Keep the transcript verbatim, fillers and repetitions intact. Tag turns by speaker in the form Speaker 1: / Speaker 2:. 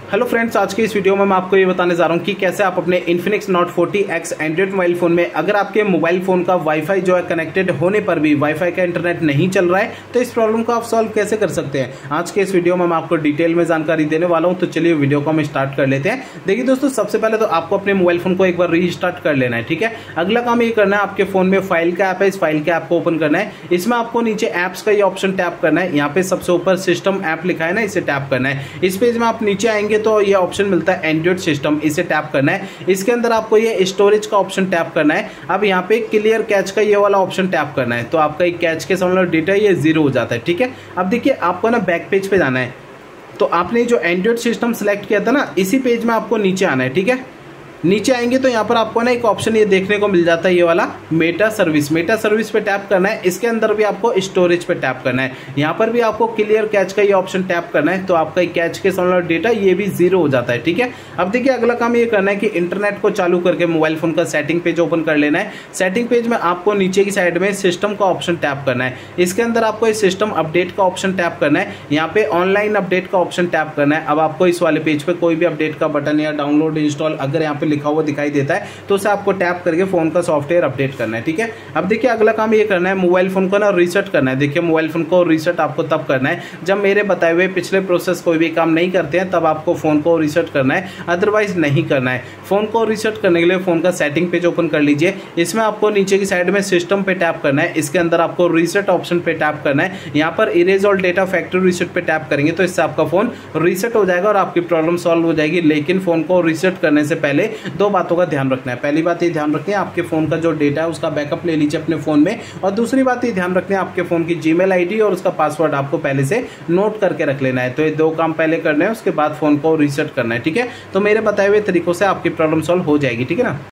Speaker 1: Hello friends, आज के इस वीडियो में मैं आपको ये बताने जा रहा हूँ कि कैसे आप अपने Infinix Note forty X Android mobile phone में अगर आपके मोबाइल फोन का वाईफाई जो है कनेक्टेड होने पर भी वाईफाई का इंटरनेट नहीं चल रहा है तो इस प्रॉब्लम को आप सॉल्व कैसे कर सकते हैं। आज के इस वीडियो में मैं आपको डिटेल में जानकारी देने वाला हूँ, तो चलिए वीडियो को हम स्टार्ट कर लेते हैं। देखिए दोस्तों, सबसे पहले तो आपको अपने मोबाइल फोन को एक बार रीस्टार्ट कर लेना है, ठीक है। अगला काम ये करना है, आपके फोन में फाइल का ऐप है, इस फाइल के ऐप को ओपन करना है। इसमें आपको नीचे ऐप्स का ये ऑप्शन टैप करना है। यहाँ पे सबसे ऊपर सिस्टम ऐप लिखा है ना, इसे टैप करना है। इस पेज में आप नीचे आएंगे तो ये ऑप्शन मिलता है एंड्रॉइड सिस्टम, इसे टैप करना है। इसके अंदर आपको ये स्टोरेज का ऑप्शन टैप करना है। अब यहाँ पे क्लियर कैच का ये वाला ऑप्शन टैप करना है, तो आपका एक कैच के समझ लो डेटा ये जीरो हो जाता है, ठीक है। अब देखिए, आपको ना बैक पेज पे जाना है, तो आपने जो एंड्रॉइड सिस्टम सेलेक्ट किया था ना, इसी पेज में आपको नीचे आना है, ठीक है। नीचे आएंगे तो यहाँ पर आपको ना एक ऑप्शन ये देखने को मिल जाता है, ये वाला मेटा सर्विस। मेटा सर्विस पे टैप करना है। इसके अंदर भी आपको स्टोरेज पे टैप करना है। यहाँ पर भी आपको क्लियर कैच का ये ऑप्शन टैप करना है, तो आपका कैच के समझ लो डेटा ये भी जीरो हो जाता है, ठीक है। अब देखिए, अगला काम ये करना है कि इंटरनेट को चालू करके मोबाइल फोन का सेटिंग पेज ओपन कर लेना है। सेटिंग पेज में आपको नीचे की साइड में सिस्टम का ऑप्शन टैप करना है। इसके अंदर आपको इस सिस्टम अपडेट का ऑप्शन टैप करना है। यहाँ पे ऑनलाइन अपडेट का ऑप्शन टैप करना है। अब आपको इस वाले पेज पे कोई भी अपडेट का बटन या डाउनलोड इंस्टॉल अगर यहाँ पे लिखा हुआ दिखाई देता है तो उसे आपको टैप करके फोन का सॉफ्टवेयर अपडेट करना है, ठीक है। अब देखिए, अगला काम ये करना है, मोबाइल फोन को ना रीसेट करना है। देखिए, मोबाइल फोन को रीसेट आपको तब करना है जब मेरे बताए हुए पिछले प्रोसेस कोई भी काम नहीं करते हैं, तब आपको फोन को रीसेट करना है, अदरवाइज नहीं करना है। फोन को रीसेट करने के लिए फोन का सेटिंग पेज ओपन कर लीजिए। इसमें आपको नीचे की साइड में सिस्टम पे टैप करना है। इसके अंदर आपको रीसेट ऑप्शन पे टैप करना है। यहाँ पर erase all data factory reset पे टैप करेंगे तो इससे आपका फोन रीसेट हो जाएगा और आपकी प्रॉब्लम सॉल्व हो जाएगी। लेकिन फोन को रीसेट करने से पहले दो बातों का ध्यान रखना है। पहली बात ये ध्यान रखें, आपके फोन का जो डेटा है उसका बैकअप ले लीजिए अपने फोन में। और दूसरी बात ये ध्यान रखना है, आपके फोन की जीमेल आईडी और उसका पासवर्ड आपको पहले से नोट करके रख लेना है। तो ये दो काम पहले करने हैं, उसके बाद फोन को रीसेट करना है, ठीक है। तो मेरे बताए हुए तरीकों से आपकी प्रॉब्लम सॉल्व हो जाएगी, ठीक है ना।